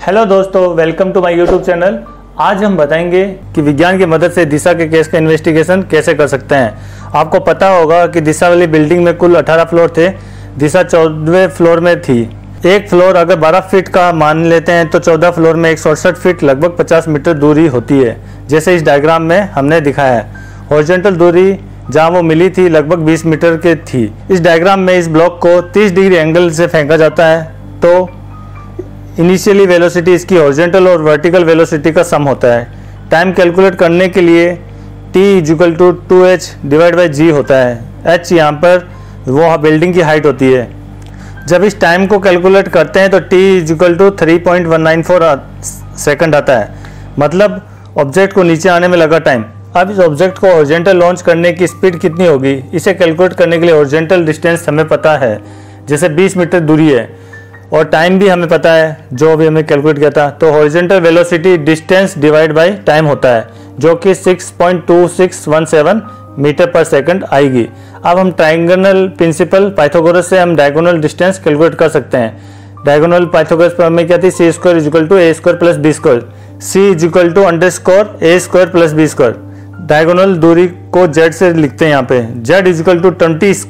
Hello दोस्तों, welcome to my YouTube channel. आज हम बताएंगे कि विज्ञान की मदद से दिशा के केस का इन्वेस्टिगेशन कैसे कर सकते हैं। आपको पता होगा कि दिशा वाली बिल्डिंग में कुल 18 फ्लोर थे, दिशा 14वें फ्लोर में थी। एक फ्लोर अगर 12 फीट का मान लेते हैं तो 14 फ्लोर में 167 फीट लगभग 50 मीटर दूरी होती है, जैसे इस डायग्राम में हमने दिखाया है। हॉरिजॉन्टल दूरी जहाँ वो मिली थी लगभग 20 मीटर के थी। इस डायग्राम में इस ब्लॉक को 30 डिग्री एंगल से फेंका जाता है तो इनिशियली वेलोसिटी इसकी हॉरिजॉन्टल और वर्टिकल वेलोसिटी का सम होता है। टाइम कैलकुलेट करने के लिए t = 2h/g होता है। h यहाँ पर वो बिल्डिंग की हाइट होती है। जब इस टाइम को कैलकुलेट करते हैं तो t = 3.194 सेकंड आता है, मतलब ऑब्जेक्ट को नीचे आने में लगा टाइम। अब इस ऑब्जेक्ट को हॉरिजॉन्टल लॉन्च करने की स्पीड कितनी होगी, इसे कैलकुलेट करने के लिए हॉरिजॉन्टल डिस्टेंस हमें पता है, जैसे 20 मीटर दूरी है, और टाइम भी हमें पता है जो भी हमने कैलकुलेट किया था। तो horizontal velocity distance divide by time होता है, जो कि 6.2617 मीटर पर सेकंड आएगी। अब हम ट्रायंगल प्रिंसिपल पाइथागोरस से हम डायगोनल डिस्टेंस कैलकुलेट कर सकते हैं। डायगोनल पाइथागोरस पर हमें क्या थी, c² = a² + b², c = √a² + b²। Diagonal दूरी को z से लिखते हैं यहाँ पे, z =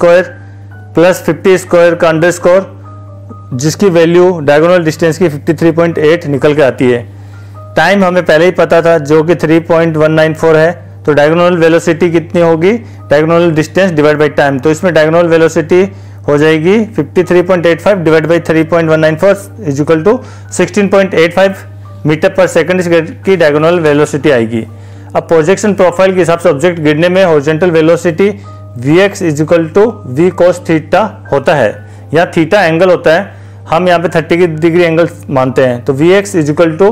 20² + 50² का अंडरस्कोर, जिसकी वैल्यू डायगोनल डिस्टेंस की 53.8 निकल के आती है। टाइम हमें पहले ही पता था जो कि 3.194 है, तो डायगोनल वेलोसिटी कितनी होगी, diagonal distance divide by time. तो इसमें डायगोनल वेलोसिटी हो जाएगी 53.85 डिवाइड बाय 3.194 = 16.85 मीटर पर सेकंड की डायगोनल वेलोसिटी आएगी। अब प्रोजेक्शन प्रोफाइल के हिसाब से ऑब्जेक्ट गिरने में horizontal velocity Vx = v cos theta होता है। यहाँ थीटा एंगल होता है, हम यहाँ पे 30 डिग्री एंगल मानते हैं। तो Vx =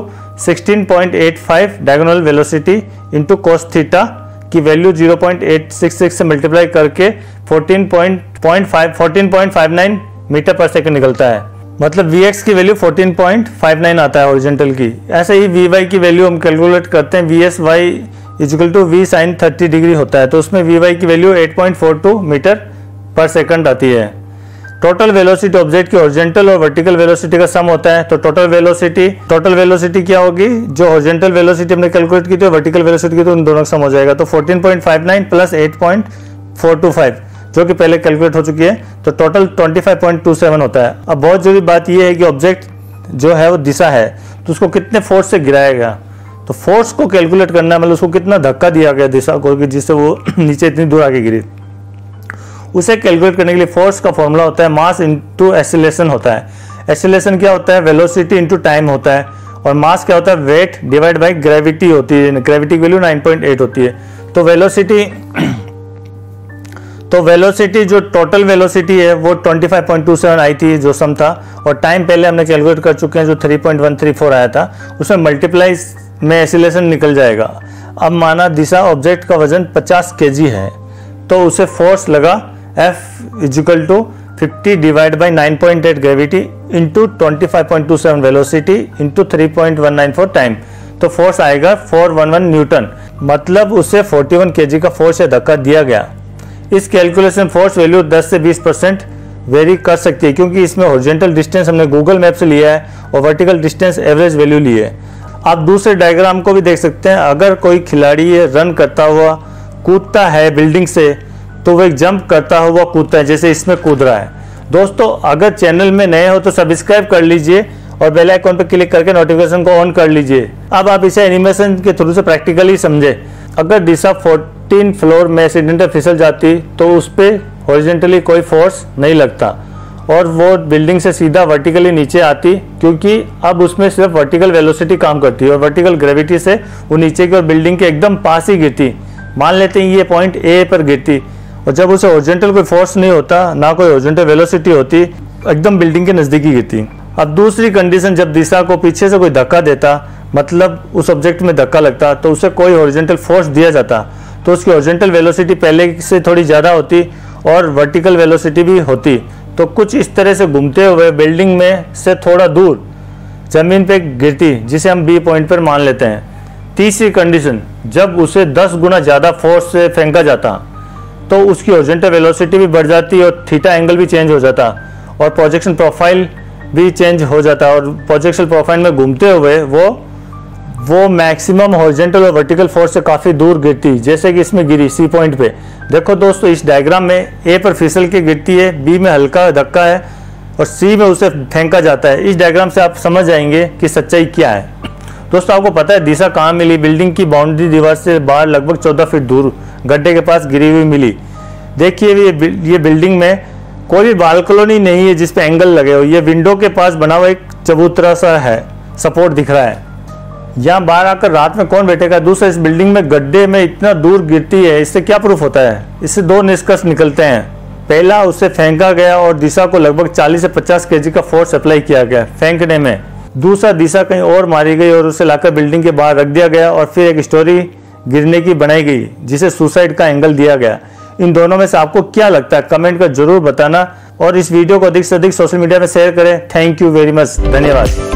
16.85 diagonal velocity into cos theta की वैल्यू 0.866 से मल्टीप्लाई करके 14.59 मीटर पर सेकंड निकलता है, मतलब Vx की वैल्यू 14.59 आता है हॉरिजॉन्टल की। ऐसे ही Vy की वैल्यू हम कैलकुलेट करते हैं, Vsy = v sin 30 डिग्री होता है, तो उसमें Vy की वैल्यू 8.42 मीटर पर सेकंड आती है। टोटल वेलोसिटी ऑब्जेक्ट की हॉरिजॉन्टल और वर्टिकल वेलोसिटी का सम होता है। तो टोटल वेलोसिटी क्या होगी, जो हॉरिजॉन्टल वेलोसिटी हमने कैलकुलेट की थी वर्टिकल वेलोसिटी की, तो उन दोनों का सम हो जाएगा। तो 14.59 + 8.425 जो कि पहले कैलकुलेट हो चुकी है, तो टोटल 25.27 होता है। अब बहुत जरूरी बात यह है कि ऑब्जेक्ट जो है वो दिशा है, तो उसको कितने फोर्स से गिराएगा, तो फोर्स को कैलकुलेट करना है, मतलब उसको कितना धक्का दिया गया दिशा को कि जिससे वो नीचे इतनी दूर आके गिरी। उसे कैलकुलेट करने के लिए फोर्स का फॉर्मूला होता है मास इंटू एक्सीलरेशन होता है। एक्सीलरेशन क्या होता है, वेलोसिटी इंटू टाइम होता है, और मास क्या होता है, वेट डिवाइड बाय ग्रेविटी होती है। ग्रेविटी की वैल्यू 9.8 होती है। तो वेलोसिटी जो टोटल वेलोसिटी है वो 25.27 आई थी, जो सम था, और टाइम पहले हमने कैलकुलेट कर चुके हैं जो 3.134 आया था, उसमें मल्टीप्लाई में एक्सीलरेशन निकल जाएगा। अब माना दिशा ऑब्जेक्ट का वजन 50 kg है, तो उसे फोर्स लगा F = 50 divide by 9.8 gravity into 25.27 velocity into 3.194 time, तो फोर्स आएगा 411 न्यूटन, मतलब उसे 41 kg का फोर्स या धक्का दिया गया। इस कैलकुलेशन फोर्स वैल्यू 10 से 20% वेरी कर सकती है, क्योंकि इसमें हॉरिजॉन्टल डिस्टेंस हमने गूगल मैप से लिया है और वर्टिकल डिस्टेंस एवरेज वैल्यू ली है। आप दूसरे डायग्राम को भी देख सकते हैं। अगर कोई खिलाड़ी रन करता हुआ कूदता है बिल्डिंग से, तो वो एक जंप करता हुआ कूदता है, जैसे इसमें कूद रहा है। दोस्तों, अगर चैनल में नए हो तो सब्सक्राइब कर लीजिए और बेल आइकॉन पर क्लिक करके नोटिफिकेशन को ऑन कर लीजिए। अब आप इसे एनिमेशन के थ्रू से प्रैक्टिकली समझे। अगर दिशा 14 फ्लोर में एक्सीडेंटल फिसल जाती तो उस पर हॉरिजॉन्टली कोई फोर्स नहीं लगता और वो बिल्डिंग से सीधा वर्टिकली नीचे आती, क्योंकि अब उसमें सिर्फ वर्टिकल वेलोसिटी काम करती है और वर्टिकल ग्रेविटी से वो नीचे की और बिल्डिंग के एकदम पास ही गिरती। मान लेते हैं ये पॉइंट ए पर गिरती, और जब उसे हॉरिजॉन्टल कोई फोर्स नहीं होता, ना कोई हॉरिजॉन्टल वेलोसिटी होती, एकदम बिल्डिंग के नज़दीकी गिरती। अब दूसरी कंडीशन, जब दिशा को पीछे से कोई धक्का देता, मतलब उस ऑब्जेक्ट में धक्का लगता, तो उसे कोई हॉरिजॉन्टल फोर्स दिया जाता, तो उसकी हॉरिजॉन्टल वेलोसिटी पहले से थोड़ी ज़्यादा होती और वर्टिकल वेलोसिटी भी होती। तो कुछ इस तरह से घूमते हुए बिल्डिंग में से थोड़ा दूर जमीन पे गिरती, जिसे हम बी पॉइंट पर मान लेते हैं। तीसरी कंडीशन, जब उसे 10 गुना ज़्यादा फोर्स से फेंका जाता तो उसकी हॉरिजॉन्टल वेलोसिटी भी बढ़ जाती और थीटा एंगल भी चेंज हो जाता और प्रोजेक्शन प्रोफाइल भी चेंज हो जाता है और प्रोजेक्शनल प्रोफाइल में घूमते हुए वो मैक्सिमम हॉरिजॉन्टल और वर्टिकल फोर्स से काफ़ी दूर गिरती, जैसे कि इसमें गिरी सी पॉइंट पे। देखो दोस्तों, इस डायग्राम में ए पर फिसल के गिरती है, बी में हल्का धक्का है और सी में उसे फेंका जाता है। इस डायग्राम से आप समझ जाएंगे कि सच्चाई क्या है। दोस्तों, आपको पता है दिशा कहाँ मिली? बिल्डिंग की बाउंड्री दीवार से बाहर लगभग 14 फीट दूर गड्ढे के पास गिरी हुई मिली। देखिए ये बिल्डिंग में कोई भी बालकनी नहीं है जिसपे एंगल लगे हो। ये विंडो के पास बना हुआ एक चबूतरा सा है, सपोर्ट दिख रहा है। यहाँ बाहर आकर रात में कौन बैठेगा? दूसरा, इस बिल्डिंग में गड्ढे में इतना दूर गिरती है, इससे क्या प्रूफ होता है? इससे दो निष्कर्ष निकलते हैं। पहला, उसे फेंका गया और दिशा को लगभग 40 से 50 केजी का फोर्स अप्लाई किया गया फेंकने में। दूसरा, दिशा कहीं और मारी गई और उसे लाकर बिल्डिंग के बाहर रख दिया गया और फिर एक स्टोरी गिरने की बनाई गई जिसे सुसाइड का एंगल दिया गया। इन दोनों में से आपको क्या लगता है? कमेंट कर जरूर बताना और इस वीडियो को अधिक से अधिक सोशल मीडिया में शेयर करें। थैंक यू वेरी मच, धन्यवाद।